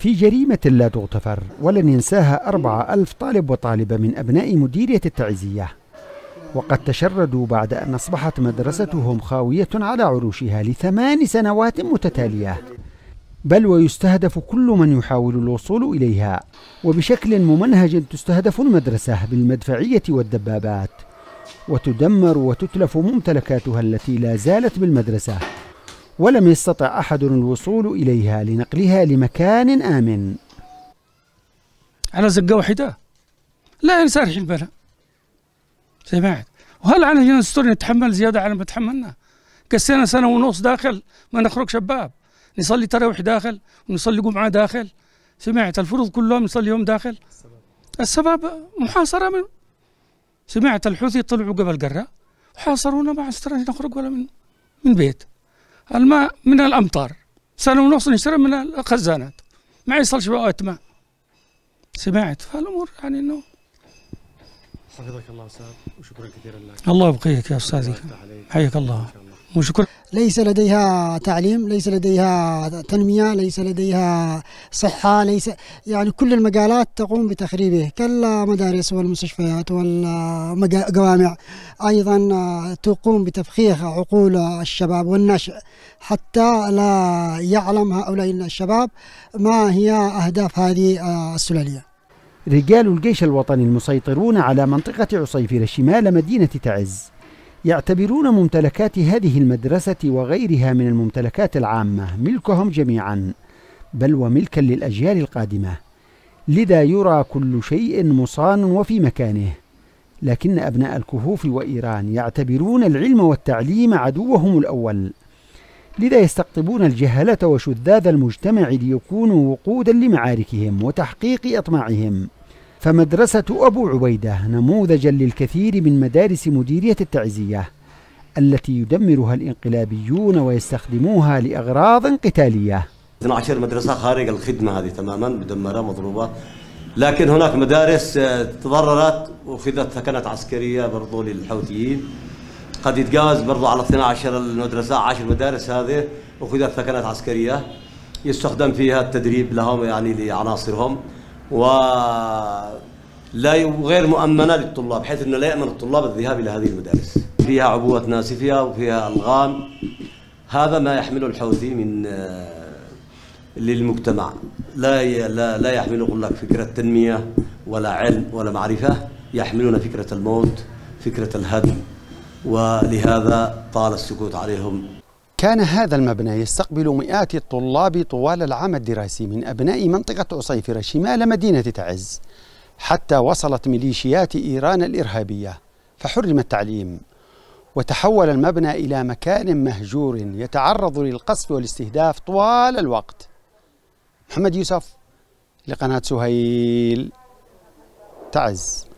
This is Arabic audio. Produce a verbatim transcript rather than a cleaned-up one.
في جريمة لا تغتفر ولن ينساها أربعة ألف طالب وطالبة من أبناء مديرية التعزية، وقد تشردوا بعد أن أصبحت مدرستهم خاوية على عروشها لثمان سنوات متتالية، بل ويستهدف كل من يحاول الوصول إليها، وبشكل ممنهج تستهدف المدرسة بالمدفعية والدبابات، وتدمر وتتلف ممتلكاتها التي لا زالت بالمدرسة، ولم يستطع أحد الوصول إليها لنقلها لمكان آمن. على زقة واحدة لا ينسارح البلاء، سمعت. وهل على هنا نستطيع نتحمل زيادة على ما تحملنا؟ كسينا سنة ونص داخل ما نخرج شباب، نصلي تراويح داخل ونصلي جمعة داخل، سمعت. الفروض كلهم نصلي يوم داخل. السبب محاصرة من سمعت. الحوثي طلعوا قبل قرة وحاصرونا، ما استطعنا نخرج ولا من من بيت. الماء من الأمطار، سنة ونص نشتري من الخزانات، ما يصلش بوقت ماء، سمعت. فالأمور يعني إنه حفظك الله أستاذ وشكرا كثيرا لك. الله يبقيك يا أستاذي، حياك الله وشكرا. ليس لديها تعليم، ليس لديها تنمية، ليس لديها صحة، ليس يعني كل المجالات تقوم بتخريبه، كالمدارس والمستشفيات والجوامع أيضا تقوم بتفخيخ عقول الشباب والنشء، حتى لا يعلم هؤلاء الشباب ما هي أهداف هذه السلالية. رجال الجيش الوطني المسيطرون على منطقة عصيفرة شمال مدينة تعز يعتبرون ممتلكات هذه المدرسة وغيرها من الممتلكات العامة ملكهم جميعا، بل وملكا للأجيال القادمة، لذا يرى كل شيء مصان وفي مكانه. لكن أبناء الكهوف وإيران يعتبرون العلم والتعليم عدوهم الأول، لذا يستقطبون الجهلة وشذاذ المجتمع ليكونوا وقودا لمعاركهم وتحقيق أطماعهم. فمدرسة أبو عبيدة نموذجا للكثير من مدارس مديرية التعزية التي يدمرها الانقلابيون ويستخدموها لأغراض قتالية. اثنتي عشرة مدرسة خارج الخدمة هذه تماما مدمرة مضروبة، لكن هناك مدارس تضررت وأخذت ثكنات عسكرية برضو للحوثيين، قد يتجاوز برضو على اثنتي عشرة المدرسة عشر مدارس هذه أخذت ثكنات عسكرية يستخدم فيها التدريب لهم يعني لعناصرهم، ولا غير مؤمنة للطلاب، بحيث أنه لا يأمن الطلاب الذهاب إلى هذه المدارس. فيها عبوة ناسفة وفيها ألغام، هذا ما يحمله الحوثي من للمجتمع، لا لا لا يحمل أقول لك فكرة تنمية ولا علم ولا معرفة، يحملون فكرة الموت، فكرة الهدم، ولهذا طال السكوت عليهم. كان هذا المبنى يستقبل مئات الطلاب طوال العام الدراسي من أبناء منطقة عصيفرة شمال مدينة تعز، حتى وصلت ميليشيات إيران الإرهابية فحرم التعليم، وتحول المبنى إلى مكان مهجور يتعرض للقصف والاستهداف طوال الوقت. محمد يوسف لقناة سهيل تعز.